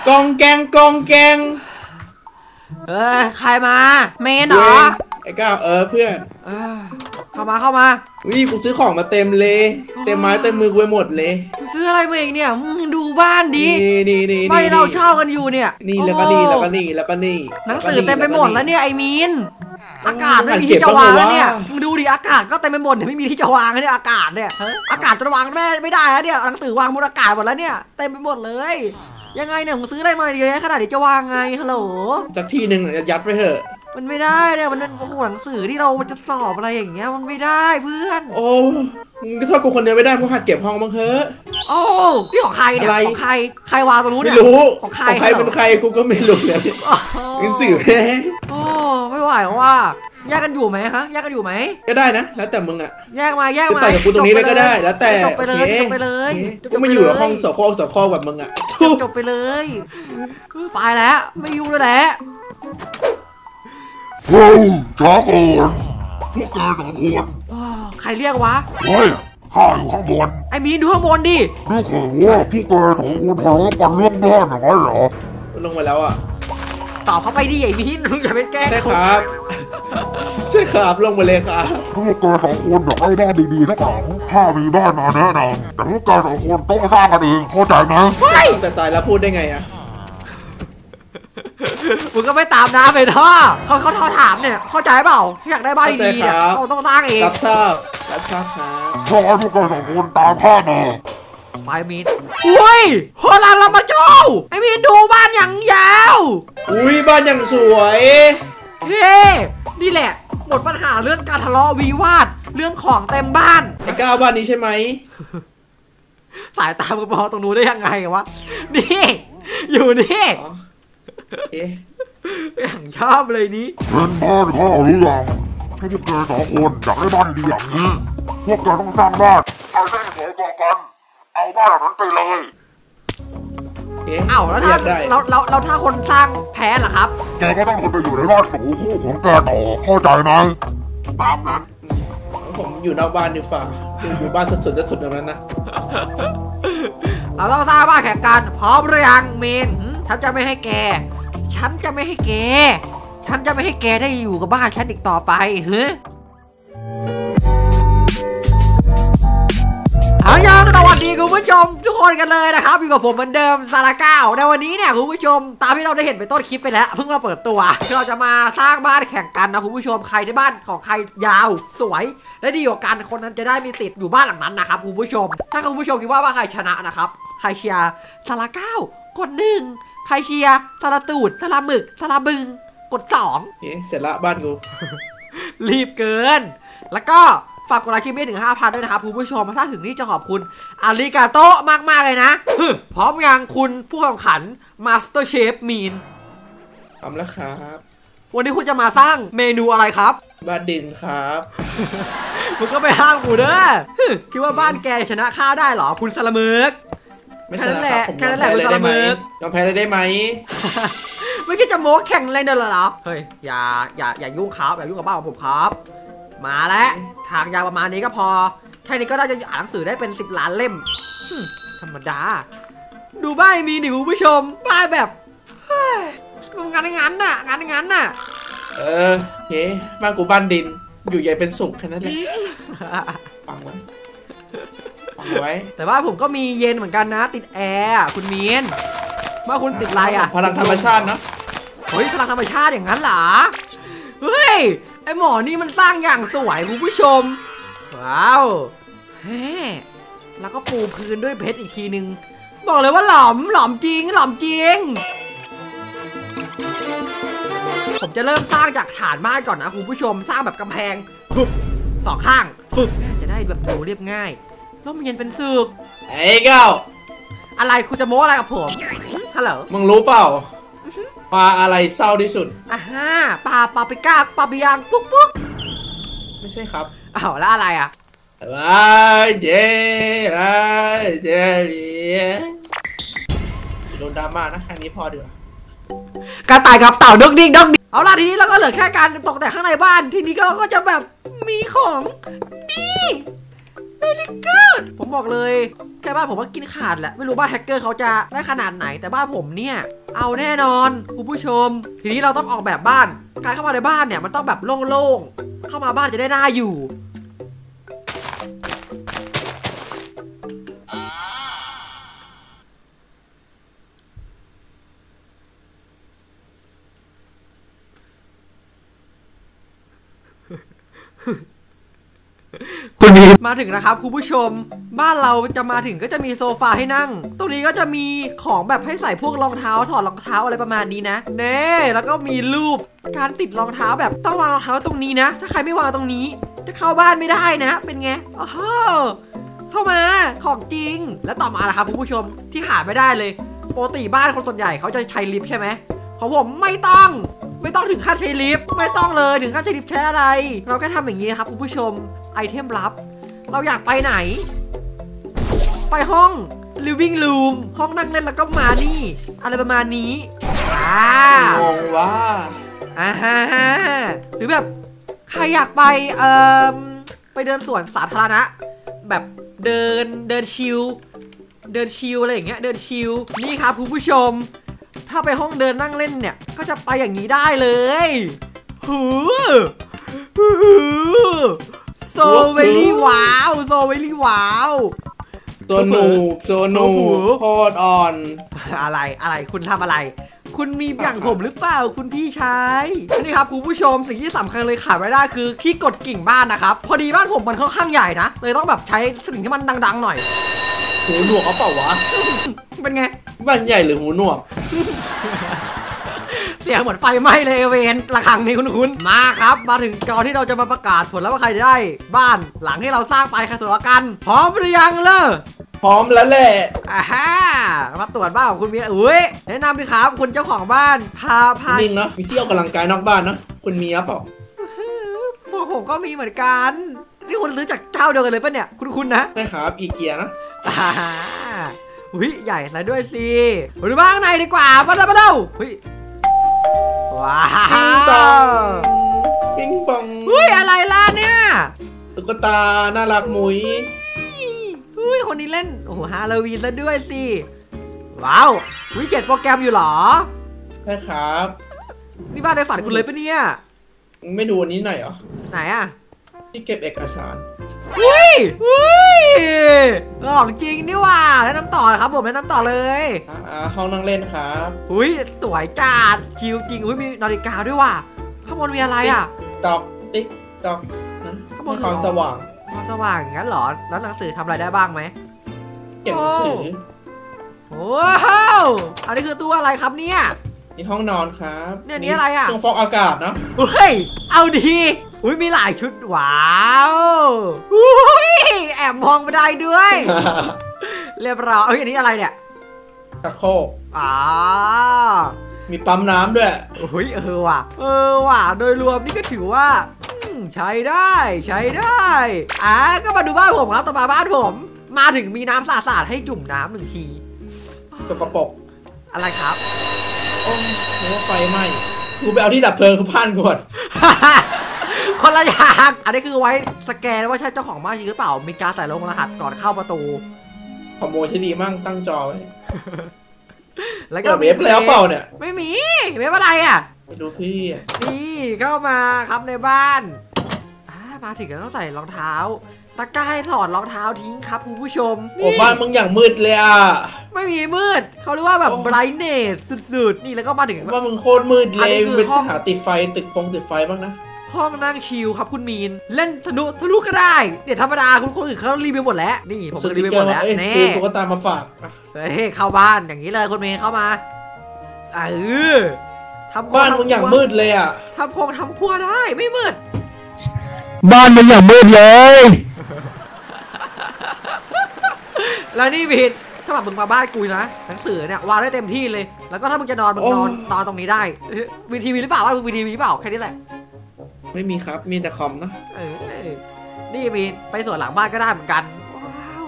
กองแกงกองแกงใครมาเมนเหรอไอ้ก้าวเพื่อนเข้ามาวิกูซื้อของมาเต็มเลยเต็มไม้เต็มมือไปหมดเลยซื้ออะไรมาเองเนี่ยมึงดูบ้านดินี่บ้านเราเช่ากันอยู่เนี่ยนี่แล้วก็นี่หนังสือเต็มไปหมดแล้วเนี่ยไอ้มีนอากาศไม่มีที่จะวางเนี่ยมึงดูดิอากาศก็เต็มไปหมดไม่มีที่จะวางเนี่ยอากาศเนี่ยอากาศจะวางไม่ได้แล้วเนี่ยหนังสือวางบนอากาศหมดแล้วเนี่ยเต็มไปหมดเลยยังไงเนี่ยมึงซื้ออะไรมาเยอะขนาดนี้จะวางไงฮัลโหลจากที่หนึ่งยัดไปเถอะมันไม่ได้เนี่ยมันโอ้โหหนังสือที่เราจะสอบอะไรอย่างเงี้ยมันไม่ได้เพื่อนโอ้มึงก็โทษกูคนเดียวไม่ได้เพราะหัดเก็บห้องบ้างเถอะโอ้นี่ของใครเนี่ยของใครวางตรงนู้นเนี่ยไม่รู้ของใครเป็นใครกูก็ไม่รู้เลยหนังสือแม่โอ้ไม่ไหวว่าแยกกันอยู่ไหมฮะแยกกันอยู่ไหมก็ได้นะแล้วแต่มึงอะแยกมาแต่กับกูตรงนี้เลยก็ได้แล้วแต่จบไปเลยก็ไม่อยู่กับห้องสอข้อแบบมึงอะจบไปเลยไปแล้วไม่อยู่แล้วแหละเฮ้ยช้าก่อนพวกแก2 คนใครเรียกวะเฮ้ยข้าอยู่ข้างบนไอ้มีนดูข้างบนดินี่ข่าวว่าพวกแก2 คนทะเลาะกันเรื่องบ้านอย่างไรเหรอลงมาแล้วอ่ะตอบเข้าไปดิไอ้มีนอย่าเป็นแกล้งใช่ครับใช่ครับลงมาเลยครับพวกแก2 คนอยากได้บ้านดีๆนะครัข้ามีบ้านมาแนะนำแต่พวกแก2 คนต้องสร้างกันเองเข้าใจไหมแต่ตายแล้วพูดได้ไงอ่ะมึงก็ไม่ตามน้าไปท่อเขาถามเนี่ยเข้าใจเปล่าอยากได้บ้านดีๆเนี่ยเราต้องสร้างเองรับทราบครับขอให้พวกแก2 คนตามข้ามาไปมีนอุ้ยโหราเรามาโจ้ไอ้มีนดูบ้านอย่างยาวอุ้ยบ้านอย่างสวยเฮ้นี่แหละหมดปัญหาเรื่องการทะเลาะวิวาทเรื่องของเต็มบ้านไอ้ก้าวบ้านนี้ใช่ไหมสายตามึงมองตรงนู้นได้ยังไงวะนี่อยู่นี่อย่างชอบเลยนี้เป็นบ้านพ่อหรือยังให้พวกแก2 คนอยากได้บ้านดีอย่างนี้พวกแกต้องสร้างบ้านเอาเส้นขอต่อกันเอาบ้านหลังนั้นไปเลยแล้วถ้าเราถ้าคนสร้างแพ้ล่ะครับแกก็ต้องคนไปอยู่ในบ้านสู่คู่ของแกต่อเข้าใจไหมตามนั้นผมอยู่นอกบ้านดีฝ่าอยู่บ้านสุดตรงนั้นนะเราต้องสร้างบ้านแข่งกันพร้อมหรือยังเมนฉันจะไม่ให้แกได้อยู่กับบ้านฉันอีกต่อไปเฮ้ยยังสวัสดีคุณผู้ชมทุกคนกันเลยนะครับอยู่กับผมเหมือนเดิมซาร่าก้าวในวันนี้เนี่ยคุณผู้ชมตามที่เราได้เห็นไปต้นคลิปไปแล้วเพิ่งมาเปิดตัวเราจะมาสร้างบ้านแข่งกันนะคุณผู้ชมใครที่บ้านของใครยาวสวยและดีกว่ากันคนนั้นจะได้มีสิทธิ์อยู่บ้านหลังนั้นนะครับคุณผู้ชมถ้าคุณผู้ชมคิดว่าใครชนะนะครับใครเชียร์ซาร่าก้าวกด1ใครเชียร์ซาร่าตูดซาร่าหมึกซาร่าบึงกด2 เสร็จละบ้านกูรีบเกินแล้วก็ฝากกดไลค์คลิปนี้ถึง 5,000 ด้วยนะครับคุณผู้ชมถ้าถึงนี่จะขอบคุณอาริกาโตมากๆเลยนะพร้อมยังคุณผู้แข่งขันมาสเตอร์เชฟมีนพร้อมแล้วครับวันนี้คุณจะมาสร้างเมนูอะไรครับบ้านดินครับมึงก็ไปห้ามกูเด้อคิดว่าบ้านแกชนะข้าได้เหรอคุณซาลามึกแค่นั้นแหละคุณซาลามึกยอมแพ้ได้ไหมไม่คิดจะโม้แข่งอะไรเด้อเหรอเฮ้ยอย่ายุ่งครับอย่ายุ่งกับบ้านของผมครับมาแล้วทางยาวประมาณนี้ก็พอแค่นี้ก็น่าจะอ่านหนังสือได้เป็น10 ล้านเล่มธรรมดาดูบ้านมีหนิคุณผู้ชมบ้านแบบงานน่ะเฮ้บ้านกูบ้านดินอยู่ใหญ่เป็นสุขแค่นั้นแหละฟังไว้แต่ว่าผมก็มีเย็นเหมือนกันนะติดแอร์คุณมีนว่าคุณติดอะไรอ่ะพลังธรรมชาติเนาะเฮ้ยพลังธรรมชาติอย่างนั้นเหรอเฮ้ยไอหมอนี่มันสร้างอย่างสวยคุณผู้ชมว้าวเฮ้แล้วก็ปูพื้นด้วยเพชรอีกทีนึงบอกเลยว่าหลอมจริงผมจะเริ่มสร้างจากฐานบ้านก่อนนะคุณผู้ชมสร้างแบบกำแพง2 ข้างจะได้แบบดูเรียบง่ายร่มเย็นเป็นสุขไอ้เก้าอะไรคุณจะโม้อะไรกับผมฮัลโหลมึงรู้เปล่าปลาอะไรเศร้าที่สุดปลาปิก้าปลาปิยางปุ๊กไม่ใช่ครับแล้วอะไรอ่ะเจโดนดราม่านะครั้งนี้พอเดือดกระต่ายกับเต่าดกดิ้งเอาล่ะทีนี้เราก็เหลือแค่การตกแต่งข้างในบ้านทีนี้เราก็จะแบบมีของดี very good ผมบอกเลยแค่บ้านผมก็กินขาดแหละไม่รู้บ้านแฮกเกอร์เขาจะได้ขนาดไหนแต่บ้านผมเนี่ยเอาแน่นอนคุณผู้ชมทีนี้เราต้องออกแบบบ้านการเข้ามาในบ้านเนี่ยมันต้องแบบโล่งๆเข้ามาบ้านจะได้น่าอยู่มาถึงนะครับคุณผู้ชมบ้านเราจะมาถึงก็จะมีโซฟาให้นั่งตรงนี้ก็จะมีของแบบให้ใส่พวกรองเท้าถอดรองเท้าอะไรประมาณนี้นะเน่แล้วก็มีรูปการติดรองเท้าแบบต้องวางรองเท้าตรงนี้นะถ้าใครไม่วางตรงนี้จะเข้าบ้านไม่ได้นะเป็นไงโอ้โหเข้ามาของจริงแล้วต่อมานะครับคุณผู้ชมที่ขาดไม่ได้เลยปกติบ้านคนส่วนใหญ่เขาจะใช้ลิฟต์ใช่ไหมของผมไม่ต้องถึงขั้นใช้ลิฟต์ไม่ต้องเลยถึงขั้นใช้ลิฟต์ใช้อะไรเราแค่ทำอย่างนี้นะครับคุณผู้ชมไอเทมลับเราอยากไปไหนไปห้อง living room ห้องนั่งเล่นแล้วก็มานี่อะไรประมาณนี้งงว่าหรือแบบใครอยากไปไปเดินสวนสาธารณะแบบเดินชิลอะไรอย่างเงี้ยเดินชิลนี่ครับคุณผู้ชมถ้าไปห้องเดินนั่งเล่นเนี่ยก็จะไปอย่างนี้ได้เลยโซเวลี่ว้าวโซเวลี่ว้าวโซนูโคตรอ่อนอะไรคุณทำอะไรคุณมีอย่างผมหรือเปล่าคุณพี่ชายนี่ครับคุณผู้ชมสิ่งที่สำคัญเลยขาดไม่ได้คือที่กดกิ่งบ้านนะครับพอดีบ้านผมมันค่อนข้างใหญ่นะเลยต้องแบบใช้สิ่งที่มันดังๆหน่อยหูหนวกเขาเปล่าวะเป็นไงบ้านใหญ่หรือหูหนวกเสียงเหมือนไฟไหม้เลยเวนระฆังนี้คุ้นๆมาครับมาถึงก่อนที่เราจะมาประกาศผลแล้วว่าใครจะได้บ้านหลังที่เราสร้างไปใครสวยกันพร้อมหรือยังพร้อมแล้วแหละมาตรวจบ้านของคุณเมียแนะนำดิครับคุณเจ้าของบ้านพานิ่งเนาะมีที่ออกกำลังกายนอกบ้านนะคุณมีเปล่าพวกผมก็มีเหมือนกันนี่คุณซื้อจากเจ้าเดียวกันเลยป่ะเนี่ยคุณนะใช่ครับอีเกียนะใหญ่ซะด้วยสิไปดูบ้างในดีกว่ามาเร็วว้าวปิงปองอะไรล่ะเนี่ยตุ๊กตาน่ารักมุ้ยคนนี้เล่นโอ้โหฮาโลวีนซะด้วยสิว้าวเขียนโปรแกรมอยู่หรอใช่ครับนี่บ้านในฝันคุณเลยปะเนี่ยไม่ดูอันนี้หน่อยเหรอไหนอะที่เก็บเอกสารของจริงนี่ว่าแนะนำต่อเลยครับผมแนะนำต่อเลยห้องนั่งเล่นครับสวยจัดคิวจริงมีนาฬิกาด้วยว่ะข้างบนมีอะไรอ่ะติ๊กตอกนะข้างบนความสว่างงั้นเหรอแล้วหนังสือทำอะไรได้บ้างไหมเก็บหนังสือว้าวอันนี้คือตัวอะไรครับเนี่ยนี่ห้องนอนครับเนี่ยนี่อะไรอ่ะเครื่องฟอกอากาศเนาะเอาดีมีหลายชุดว้าวแอบมองไม่ได้ด้วยเรียบร้อยอันนี้อะไรเนี่ยตะโคกมีปั๊มน้ำด้วยว่ะโดยรวมนี่ก็ถือว่าใช้ได้ก็มาดูบ้านผมครับต่อมาบ้านผมมาถึงมีน้ำสะอาดให้จุ่มน้ำ1 ทีตกกระปรกอะไรครับโอ้โหไฟไหม้กูไปเอาที่ดับเพลิงเขาพันก่อนคนละอย่างอันนี้คือไว้สแกนว่าใช่เจ้าของบ้านจริงหรือเปล่ามีการใส่ลงรหัสก่อนเข้าประตูขโมยใช่ดีมั่งตั้งจอไว้แล้วก็เว็บแล้วเปล่าเนี่ยไม่มีเว็บอะไรอ่ะไปดูพี่นี่เข้ามาครับในบ้านมาถึงก็ต้องใส่รองเท้าตะกร้าให้ถอดรองเท้าทิ้งครับคุณผู้ชมบ้านมึงอย่างมืดเลยอ่ะไม่มีมืดเขาเรียกว่าแบบไบรท์เนสสุดๆนี่แล้วก็มาถึงว่ามึงโคตรมืดเลยเป็นหาติดไฟติดไฟบ้างนะห้องนั่งชิลครับคุณมีนเล่นทะลุก็ได้เดี๋ยวธรรมดาคุณคนอื่นเขารีวิวหมดแล้วนี่ผมรีวิวหมดแล้วซื้อตุ๊กตามาฝากเข้าบ้านอย่างนี้เลยคุณมีนเข้ามาทำบ้านมึงอย่างมืดเลยอ่ะทำครัวได้ไม่มืดบ้านมึงอย่างมืดเลยแล้วนี่มีนถ้าแบบมึงมาบ้านกูนะหนังสือเนี่ยวางได้เต็มที่เลยแล้วก็ถ้ามึงจะนอนมึงนอนตรงนี้ได้มีทีวีหรือเปล่าว่ามึงมีทีวีหรือเปล่าแค่นี้แหละไม่มีครับมีแต่คอมนะนี่มีไปสวนหลังบ้านก็ได้เหมือนกันว้าว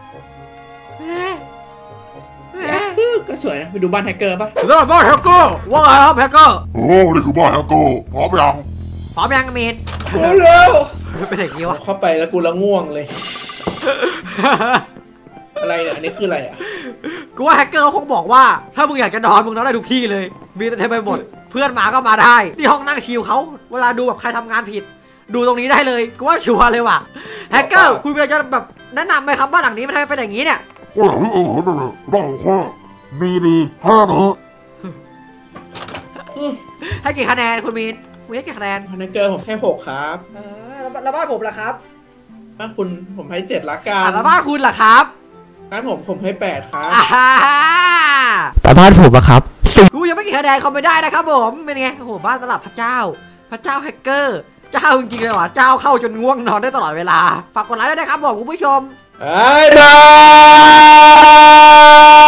ก็สวยนะไปดูบ้านแฮกเกอร์ป่ะบ้านแฮกเกอร์ว่าไงครับแฮกเกอร์นี่คือบ้านแฮกเกอร์พร้อมยังมีนเร็วเป็นอย่างนี้วะเข้าไปแล้วกูละง่วงเลยอะไรเนี่ยอันนี้คืออะไรอ่ะกูว่าแฮกเกอร์เขาคงบอกว่าถ้ามึงอยากจะนอนมึงนอนได้ทุกที่เลยมีแต่เต็มไปหมดเพื่อนมาก็มาได้ที่ห้องนั่งชิลเขาเวลาดูแบบใครทำงานผิด ดูตรงนี้ได้เลยกูว่าชัวร์เลยว่ะแฮกเกอร์คุณจะแบบแนะนำไหมครับบ้านหลังนี้มันทำไมเป็นอย่างนี้เนี่ยก็อย่างที่นั่นแหละบ้านของข้าดีแค่นี้ให้กี่คะแนนคุณมีนคุณให้กี่คะแนนพนักเกอร์ผมให้6ครับแล้วบ้านผมล่ะครับบ้านคุณผมให้7ละกันแล้วบ้านคุณล่ะครับบ้านผมให้8ครับแต่บ้านผมล่ะครับกูยังไม่กี่คะแนนเขาไม่ได้นะครับผมเป็นไงโอ้โหบ้านตลับพระเจ้าแฮกเกอร์เจ้าจริงๆเลยว่ะเจ้าเข้าจนง่วงนอนได้ตลอดเวลาฝากกดไลค์ด้วยนะครับผมคุณผู้ชมบ๊ายบาย